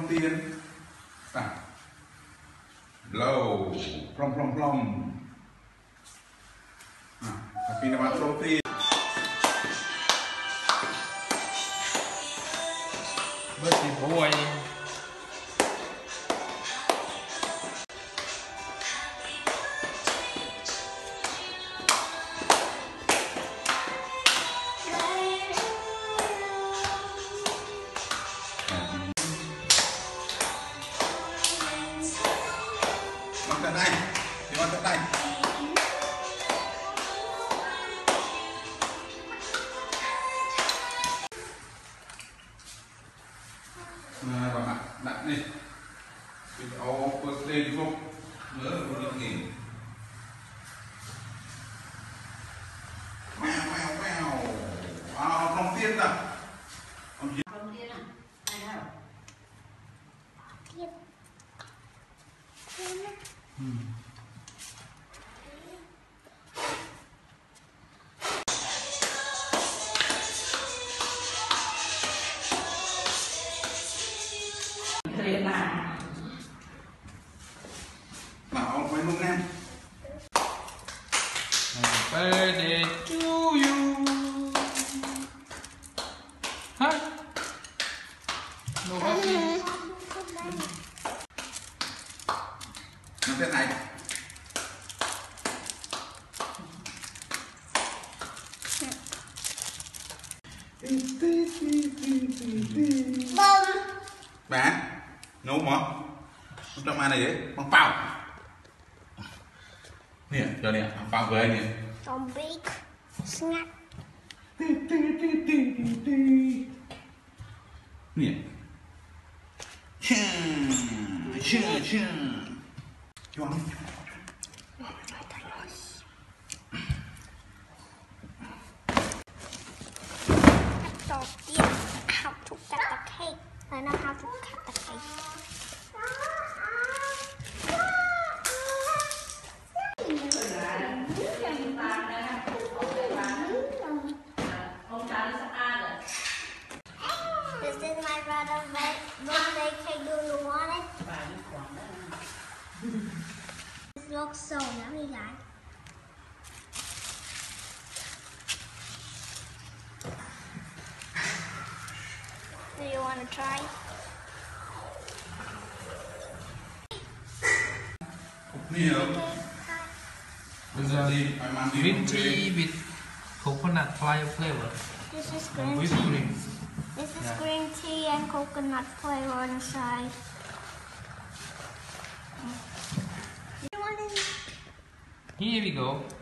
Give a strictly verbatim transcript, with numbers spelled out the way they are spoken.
trong tiền à. Lâu plong plong plong à, tapi nama trong tiền Birthday boy. Mang tận đây, thì mang tận đây. Nah, bạn đặt đi. Video birthday đi không? Nhớ là một nghìn. Wow, wow, wow. Wow, đồng tiền à? Đồng tiền à? Này nào? Tiền. Tiền á. Ừ. Bảo mấy hôm em. Happy birthday to you. Hả? Đâu có gì. Nó thế này. Bông. Bà nấu món trong ăn này đấy bằng bao nè cho nè bằng bao với nè Trong big snack. nè chà chà chà cho ăn Đầu tiên how to cut the cake. I know how to cut the cake. This is my brother's birthday cake. Do you want it? It looks so yummy, guys. Do you want to try? nhiều Bây giờ đi phải mang đi green tea with coconut flavor. This is And green whipped tea. cream. This is Yeah. green tea and coconut flavor inside. You want it? Here we go.